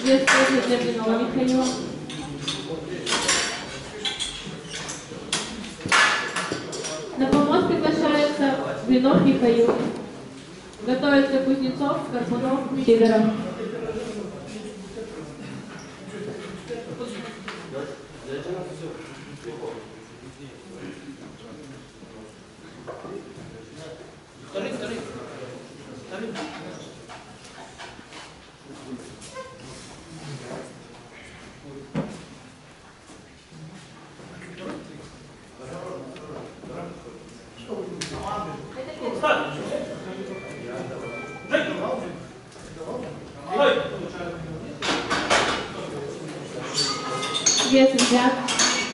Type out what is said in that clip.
Две стопки для вино Михаила. На помост приглашается Блинов Михаил. Готовится Кузнецов, Карпунов, Сидоров. Вес взят.